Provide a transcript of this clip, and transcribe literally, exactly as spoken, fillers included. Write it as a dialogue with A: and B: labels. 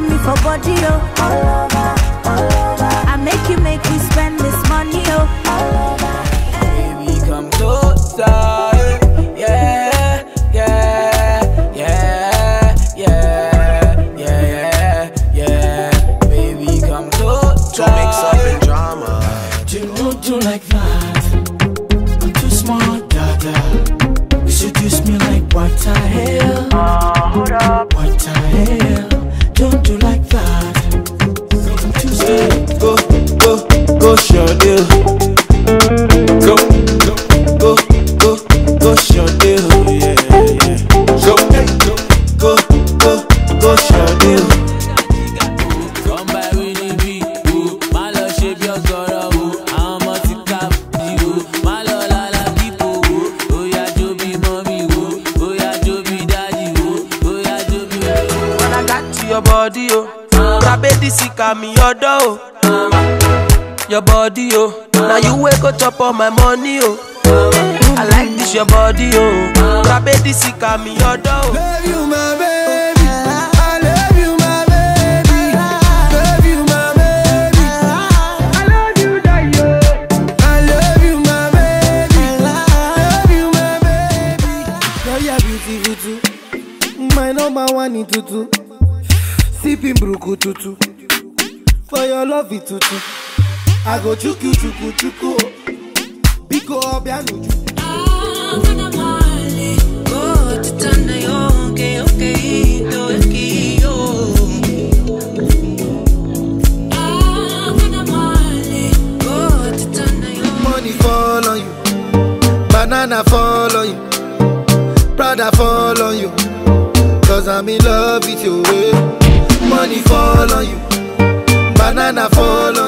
A: me for body, oh. All over, all over. I make you make me spend this money, oh. All over.
B: Baby, come closer, yeah, yeah, yeah, yeah, yeah, yeah. Baby, come closer.
C: To mix up in drama.
B: Do not do like that. I'm too smart, dada. You seduce me like what the hell?
D: Uh, hold up.
B: What the hell? Don't do like that. I'm too scared. Go, go, go, show deal. Go, go, go, go, go, show deal. Yeah, yeah. Go, go, go, go, go, show deal. Come by with the beat, ooh. My love shape your girl, ooh. I'm a tika, ooh. My love la la people, ooh. Oh yeah, Joby mommy, ooh. Oh yeah, Joby daddy, ooh. Oh yeah, Joby. When I got to your body, oh. Rabedi sika mi yodo, oh. Your body, oh. Now you wake up chop on my money, oh. I like this your body, oh. Rabedi sika mi yodo, oh.
E: Love you, my baby. I love you, my baby. Love you, my baby. I love you, Dayo. I love you, my baby. Love you, my baby. Girl, you're beautiful too. My number one in tutu. Sipping bruku tutu. For your love it tutu. I go chuku chuku chuku. Biko obianuju. Money fall on you, banana fall on you, Prada fall on you, cause I'm in love with you. Money fall on you, banana fall on you.